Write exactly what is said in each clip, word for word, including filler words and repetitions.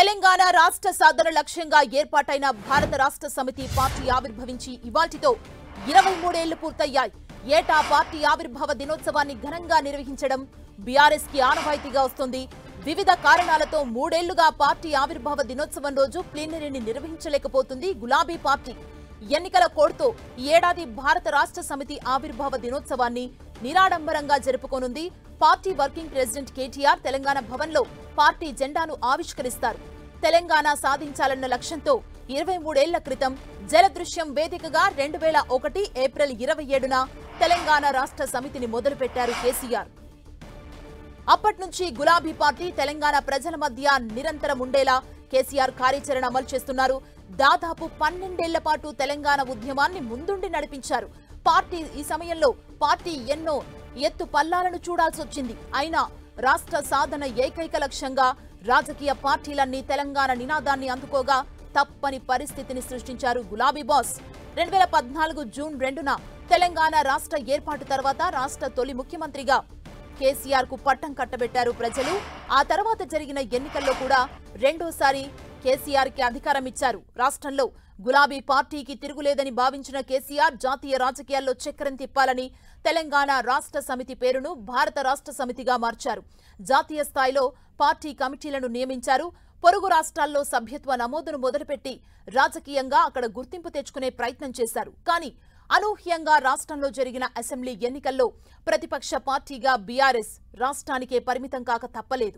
తెలంగాణ రాష్ట్ర సాధన లక్ష్యంగా ఏర్పాటైన భారత రాష్ట్ర సమితి పార్టీ ఆవిర్భవించి ఇవాల్టితో ఇరవై మూడేళ్లు పూర్తయ్యాయి. ఏటా పార్టీ ఆవిర్భావ దినోత్సవాన్ని ఘనంగా నిర్వహించడం బీఆర్ఎస్ కి ఆనవాయితీగా వస్తుంది. వివిధ కారణాలతో మూడేళ్లుగా పార్టీ ఆవిర్భావ దినోత్సవం రోజు ప్లీనరీని నిర్వహించలేకపోతుంది గులాబీ పార్టీ. ఎన్నికల కోడ్తో ఈ ఏడాది భారత రాష్ట్ర సమితి ఆవిర్భావ దినోత్సవాన్ని నిరాడంబరంగా జరుపుకోనుంది. Party working president KTR Telangana భవన్లో పార్టీ జెండాను ఆవిష్కరిస్తారు. తెలంగాణ సాధించాలన్న లక్ష్యంతో ఇరవై మూడేళ్ల క్రితం జలదృశ్యం వేదికగా రెండు వేల ఒకటి ఏప్రిల్ ఇరవై ఏడున తెలంగాణ రాష్ట్ర సమితిని మొదలుపెట్టారు కేసీఆర్. అప్పటి నుంచి గులాబీ పార్టీ తెలంగాణ ప్రజల మధ్య నిరంతరం ఉండేలా కేసీఆర్ కార్యాచరణ అమలు చేస్తున్నారు. దాదాపు పన్నెండేళ్ల పాటు తెలంగాణ ఉద్యమాన్ని ముందుండి నడిపించారు. పార్టీ ఈ సమయంలో పార్టీ ఎన్నో ఎత్తు పల్లాలను చూడాల్సి వచ్చింది. అయినా రాష్ట్ర సాధన ఏకైక లక్ష్యంగా రాజకీయ పార్టీలన్నీ తెలంగాణ నినాదాన్ని అందుకోగా తప్పని పరిస్థితిని సృష్టించారు గులాబీ బాస్. రెండు వేల పద్నాలుగు జూన్ రెండున తెలంగాణ రాష్ట్ర ఏర్పాటు తర్వాత రాష్ట్ర తొలి ముఖ్యమంత్రిగా కేసీఆర్ కు పట్టం కట్టబెట్టారు ప్రజలు. ఆ తర్వాత జరిగిన ఎన్నికల్లో కూడా రెండోసారి కేసీఆర్ కి అధికారం ఇచ్చారు. రాష్ట్రంలో గులాబీ పార్టీకి తిరుగులేదని భావించిన కేసీఆర్ జాతీయ రాజకీయాల్లో చక్రం తిప్పాలని తెలంగాణ రాష్ట్ర సమితి పేరును భారత రాష్ట్ర సమితిగా మార్చారు. జాతీయ స్థాయిలో పార్టీ కమిటీలను నియమించారు. పొరుగు రాష్ట్రాల్లో సభ్యత్వ నమోదును మొదలుపెట్టి రాజకీయంగా అక్కడ గుర్తింపు తెచ్చుకునే ప్రయత్నం చేశారు. కానీ అనూహ్యంగా రాష్ట్రంలో జరిగిన అసెంబ్లీ ఎన్నికల్లో ప్రతిపక్ష పార్టీగా బీఆర్ఎస్ రాష్ట్రానికే పరిమితం కాక తప్పలేదు.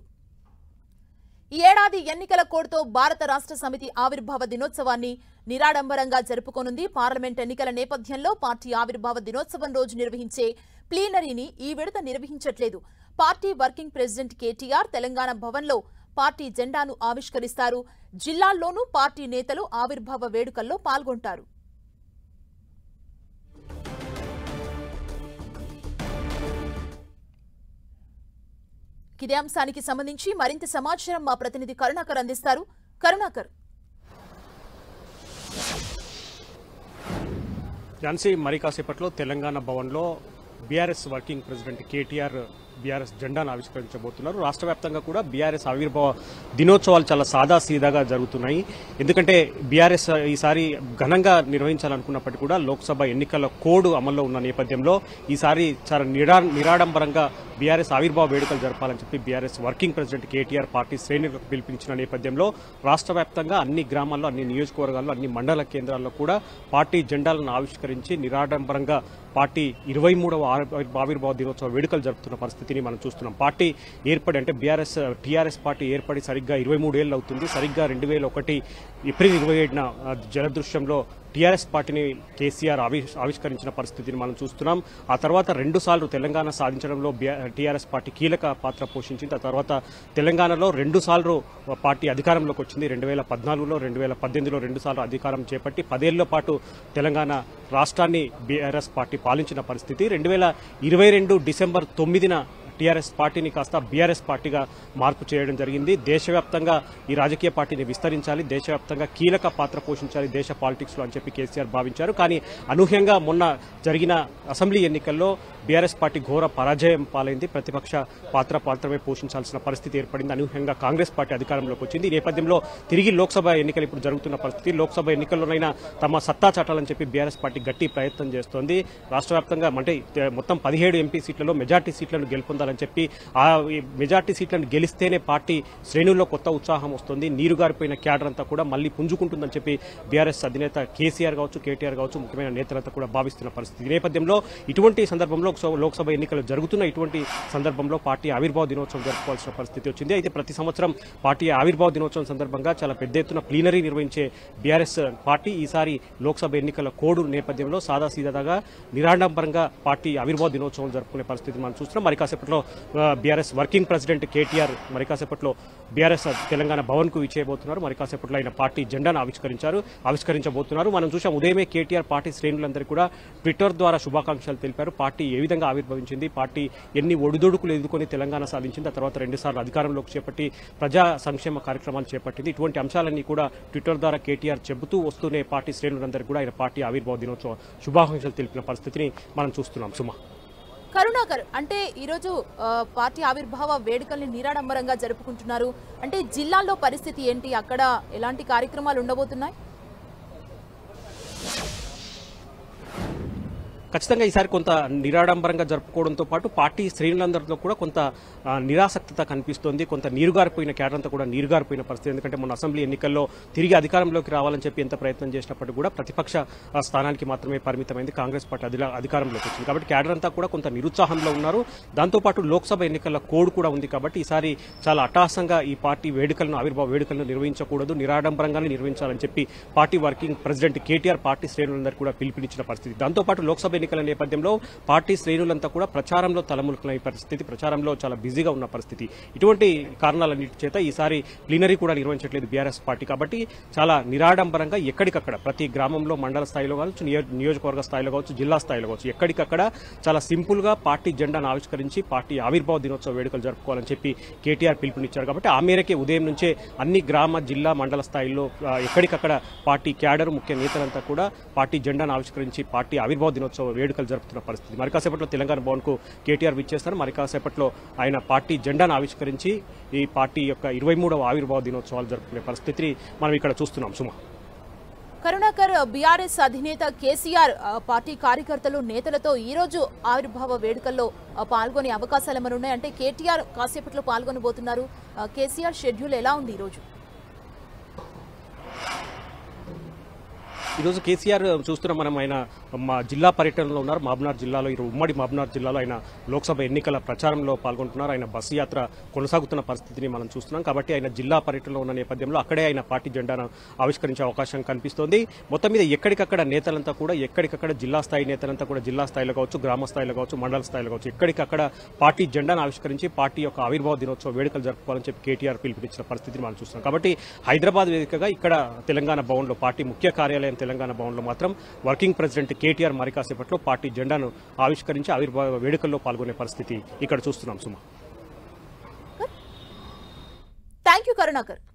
ఈ ఏడాది ఎన్నికల కోడ్తో భారత రాష్ట్ర సమితి ఆవిర్భావ దినోత్సవాన్ని నిరాడంబరంగా జరుపుకోనుంది. పార్లమెంట్ ఎన్నికల నేపథ్యంలో పార్టీ ఆవిర్భావ దినోత్సవం రోజు నిర్వహించే ప్లీనరీని ఈ విడత నిర్వహించట్లేదు. Party working president KTR Telangana భవన్లో పార్టీ జెండాను ఆవిష్కరిస్తారు. జిల్లాల్లోనూ పార్టీ నేతలు ఆవిర్భావ వేడుకల్లో పాల్గొంటారు. ఇదే అంశానికి సంబంధించి మరింత సమాచారం మా ప్రతినిధి కరుణాకర్ అందిస్తారు. కరుణాకర్, ఝాన్సీ, మరి కాసేపట్లో తెలంగాణ భవన్లో బీఆర్ఎస్ వర్కింగ్ ప్రెసిడెంట్ కేటీఆర్ బీఆర్ఎస్ జెండాను ఆవిష్కరించబోతున్నారు. రాష్ట్ర వ్యాప్తంగా కూడా బీఆర్ఎస్ ఆవిర్భావ దినోత్సవాలు చాలా సాదా సీదాగా జరుగుతున్నాయి. ఎందుకంటే బీఆర్ఎస్ ఈసారి ఘనంగా నిర్వహించాలనుకున్నప్పటికీ కూడా లోక్సభ ఎన్నికల కోడ్ అమల్లో ఉన్న నేపథ్యంలో ఈసారి చాలా నిరా నిరాడంబరంగా బీఆర్ఎస్ ఆవిర్భావ వేడుకలు జరపాలని చెప్పి BRS working president KTR party శ్రేణులకు పిలిపించిన నేపథ్యంలో రాష్ట్ర వ్యాప్తంగా అన్ని గ్రామాల్లో, అన్ని నియోజకవర్గాల్లో, అన్ని మండల కేంద్రాల్లో కూడా పార్టీ జెండాలను ఆవిష్కరించి నిరాడంబరంగా పార్టీ ఇరవై మూడవ ఆవిర్భావ దినోత్సవ వేడుకలు జరుపుతున్న పరిస్థితిని మనం చూస్తున్నాం. పార్టీ ఏర్పడి అంటే బీఆర్ఎస్ టీఆర్ఎస్ పార్టీ ఏర్పడి సరిగ్గా ఇరవై మూడేళ్లు అవుతుంది. సరిగ్గా రెండు వేల ఒకటి ఏప్రిల్ ఇరవై ఏడున జలదృశ్యంలో టీఆర్ఎస్ పార్టీని కేసీఆర్ ఆవిష్కరించిన పరిస్థితిని మనం చూస్తున్నాం. ఆ తర్వాత రెండు సార్లు తెలంగాణ సాధించడంలో టీఆర్ఎస్ పార్టీ కీలక పాత్ర పోషించింది. ఆ తర్వాత తెలంగాణలో రెండు సార్లు పార్టీ అధికారంలోకి వచ్చింది. రెండు వేల పద్నాలుగులో రెండు వేల పద్దెనిమిదిలో రెండు సార్లు అధికారం చేపట్టి పదేళ్ల పాటు తెలంగాణ రాష్ట్రాన్ని బీఆర్ఎస్ పార్టీ పాలించిన పరిస్థితి. రెండు వేల ఇరవై రెండు డిసెంబర్ తొమ్మిదిన టీఆర్ఎస్ పార్టీని కాస్త బీఆర్ఎస్ పార్టీగా మార్పు చేయడం జరిగింది. దేశవ్యాప్తంగా ఈ రాజకీయ పార్టీని విస్తరించాలి, దేశవ్యాప్తంగా కీలక పాత్ర పోషించాలి దేశ పాలిటిక్స్లో అని చెప్పి కేసీఆర్ భావించారు. కానీ అనూహ్యంగా మొన్న జరిగిన అసెంబ్లీ ఎన్నికల్లో బీఆర్ఎస్ పార్టీ ఘోర పరాజయం పాలైంది. ప్రతిపక్ష పాత్ర పాత్రమే పోషించాల్సిన పరిస్థితి ఏర్పడింది. అనూహ్యంగా కాంగ్రెస్ పార్టీ అధికారంలోకి వచ్చింది. ఈ నేపథ్యంలో తిరిగి లోక్సభ ఎన్నికలు ఇప్పుడు జరుగుతున్న పరిస్థితి. లోక్సభ ఎన్నికల్లోనైనా తమ సత్తా చాటాలని చెప్పి బీఆర్ఎస్ పార్టీ గట్టి ప్రయత్నం చేస్తోంది. రాష్ట్ర వ్యాప్తంగా అంటే మొత్తం పదిహేడు ఎంపీ సీట్లలో మెజార్టీ సీట్లను గెలుపొందాలని చెప్పి ఆ మెజార్టీ సీట్లను గెలిస్తేనే పార్టీ శ్రేణుల్లో కొత్త ఉత్సాహం వస్తుంది, నీరుగారిపోయిన క్యాడర్ అంతా కూడా మళ్లీ పుంజుకుంటుందని చెప్పి బీఆర్ఎస్ అధినేత కేసీఆర్ కావచ్చు, కేటీఆర్ కావచ్చు, ముఖ్యమైన నేతలంతా కూడా భావిస్తున్న పరిస్థితి. ఈ నేపథ్యంలో ఇటువంటి సందర్భంలో లోక్సభ ఎన్నికలు జరుగుతున్న ఇటువంటి సందర్భంలో పార్టీ ఆవిర్భావ దినోత్సవం జరుపుకోవాల్సిన పరిస్థితి వచ్చింది. అయితే ప్రతి సంవత్సరం పార్టీ ఆవిర్భావ దినోత్సవం సందర్భంగా చాలా పెద్ద ఎత్తున ప్లీనరీ నిర్వహించే బీఆర్ఎస్ పార్టీ ఈసారి లోక్సభ ఎన్నికల కోడ్ నేపథ్యంలో సాదా సీదాగా నిరాడంబరంగా పార్టీ ఆవిర్భావ దినోత్సవం జరుపుకునే పరిస్థితి మనం చూస్తున్నాం. మరి కాసేపట్లో బీఆర్ఎస్ వర్కింగ్ ప్రెసిడెంట్ కేటీఆర్ మరి కాసేపట్లో బీఆర్ఎస్ తెలంగాణ భవన్ కు విచ్చేయబోతున్నారు. మరి కాసేపట్లో ఆయన పార్టీ జెండాను ఆవిష్కరించారు ఆవిష్కరించబోతున్నారు. మనం చూసాం ఉదయమే కేటీఆర్ పార్టీ శ్రేణులందరూ కూడా ట్విట్టర్ ద్వారా శుభాకాంక్షలు తెలిపారు. పార్టీ ఏ విధంగా ఆవిర్భవించింది, పార్టీ ఎన్ని ఒడిదొడుకులు ఎదుర్కొని తెలంగాణ సాధించింది, ఆ తర్వాత రెండుసార్లు అధికారంలోకి చేపట్టి ప్రజా సంక్షేమ కార్యక్రమాలు చేపట్టింది. ఇటువంటి అంశాలన్నీ కూడా ట్విట్టర్ ద్వారా కేటీఆర్ చెబుతూ వస్తూనే పార్టీ శ్రేణులందరూ కూడా ఆయన పార్టీ ఆవిర్భావ దినోత్సవ శుభాకాంక్షలు తెలిపిన పరిస్థితిని మనం చూస్తున్నాం. సుమా. కరుణాకర్, అంటే ఈరోజు ఆ, పార్టీ ఆవిర్భావ వేడుకల్ని నిరాడంబరంగా జరుపుకుంటున్నారు. అంటే జిల్లాల్లో పరిస్థితి ఏంటి? అక్కడ ఎలాంటి కార్యక్రమాలు ఉండబోతున్నాయి? ఖచ్చితంగా ఈసారి కొంత నిరాడంబరంగా జరుపుకోవడంతో పాటు పార్టీ శ్రేణులందరిలో కూడా కొంత ఆ, నిరాసక్తత కనిపిస్తోంది. కొంత నీరుగారిపోయిన కేడర్ అంతా కూడా నీరుగారిపోయిన పరిస్థితి. ఎందుకంటే మొన్న అసెంబ్లీ ఎన్నికల్లో తిరిగి అధికారంలోకి రావాలని చెప్పి ఎంత ప్రయత్నం చేసినప్పటికీ కూడా ప్రతిపక్ష ఆ, స్థానానికి మాత్రమే పరిమితమైంది కాంగ్రెస్ పార్టీ అధిలా అధికారంలోకి వచ్చింది. కాబట్టి కేడర్ అంతా కూడా కొంత నిరుత్సాహంలో ఉన్నారు. దాంతోపాటు లోక్సభ ఎన్నికల కోడ్ కూడా ఉంది. కాబట్టి ఈసారి చాలా అట్టహాసంగా ఈ పార్టీ వేడుకలను ఆవిర్భావ వేడుకలను నిర్వహించకూడదు, నిరాడంబరంగానే నిర్వహించాలని చెప్పి party working president KTR party శ్రేణులందరూ కూడా పిలుపునిచ్చిన పరిస్థితి. దాంతోపాటు లోక్సభ ఎన్నికల నేపథ్యంలో పార్టీ శ్రేణులంతా కూడా ప్రచారంలో తలములుకున్న పరిస్థితి, ప్రచారంలో చాలా బిజీగా ఉన్న పరిస్థితి. ఇటువంటి కారణాలన్నిటి చేత ఈసారి ప్లీనరీ కూడా నిర్వహించట్లేదు బీఆర్ఎస్ పార్టీ. కాబట్టి చాలా నిరాడంబరంగా ఎక్కడికక్కడ ప్రతి గ్రామంలో మండల స్థాయిలో కావచ్చు, నియోజకవర్గ స్థాయిలో కావచ్చు, జిల్లా స్థాయిలో కావచ్చు, ఎక్కడికక్కడ చాలా సింపుల్ గా పార్టీ జెండాను ఆవిష్కరించి పార్టీ ఆవిర్భావ దినోత్సవ వేడుకలు జరుపుకోవాలని చెప్పి కేటీఆర్ పిలుపునిచ్చారు. కాబట్టి ఆ మేరకే ఉదయం నుంచే అన్ని గ్రామ, జిల్లా, మండల స్థాయిలో ఎక్కడికక్కడ పార్టీ క్యాడర్, ముఖ్య నేతలంతా కూడా పార్టీ జెండాను ఆవిష్కరించి పార్టీ ఆవిర్భావ దినోత్సవ వేడుకలు జరుపుతున్న పరిస్థితి. మరి కాసేపట్లో తెలంగాణ భవన్ కు కేటీఆర్ విచ్చేస్తారు. మరి కాసేపట్లో ఆయన పార్టీ జెండాను ఆవిష్కరించి ఈ పార్టీ యొక్క ఇరవై మూడవ ఆవిర్భావ దినోత్సవాలు జరుపుకునే పరిస్థితిని మనం ఇక్కడ చూస్తున్నాం. సుమా. కరుణాకర్, బీఆర్ఎస్ అధినేత కేసీఆర్ ఆ, పార్టీ కార్యకర్తలు, నేతలతో ఈ రోజు ఆవిర్భావ వేడుకల్లో ఆ, పాల్గొనే అవకాశాలు ఏమైనా ఉన్నాయి? అంటే కేటీఆర్ కాసేపట్లో పాల్గొనబోతున్నారు. ఆ, కేసీఆర్ షెడ్యూల్ ఎలా ఉంది ఈరోజు? ఈరోజు కేసీఆర్ చూస్తున్నాం మనం, ఆయన మా జిల్లా పర్యటనలో ఉన్నారు. మహబూబ్నగర్ జిల్లాలో ఈరోజు ఉమ్మడి మహబూబ్నగర్ జిల్లాలో ఆయన లోక్సభ ఎన్నికల ప్రచారంలో పాల్గొంటున్నారు. ఆయన బస్సు యాత్ర కొనసాగుతున్న పరిస్థితిని మనం చూస్తున్నాం. కాబట్టి ఆయన జిల్లా పర్యటనలో ఉన్న నేపథ్యంలో అక్కడే ఆయన పార్టీ జెండాను ఆవిష్కరించే అవకాశం కనిపిస్తోంది. మొత్తం మీద ఎక్కడికక్కడ నేతలంతా కూడా ఎక్కడికక్కడ జిల్లా స్థాయి నేతలంతా కూడా జిల్లా స్థాయిలో కావచ్చు, గ్రామ స్థాయిలో కావచ్చు, మండల స్థాయిలో కావచ్చు, ఎక్కడికక్కడ పార్టీ జెండాను ఆవిష్కరించి పార్టీ యొక్క ఆవిర్భావ దినోత్సవ వేడుకలు జరుపుకోవాలని చెప్పి కేటీఆర్ పిలుపునిచ్చిన పరిస్థితిని మనం చూస్తున్నాం. కాబట్టి హైదరాబాద్ వేదికగా ఇక్కడ తెలంగాణ భవన్లో, పార్టీ ముఖ్య కార్యాలయం తెలంగాణ భవన్లో మాత్రం వర్కింగ్ ప్రెసిడెంట్ కేటీఆర్ మరి కాసేపట్లో పార్టీ జెండాను ఆవిష్కరించి ఆవిర్భావ వేడుకల్లో పాల్గొనే పరిస్థితి ఇక్కడ చూస్తున్నాం. సుమా. Thank you Karunakar.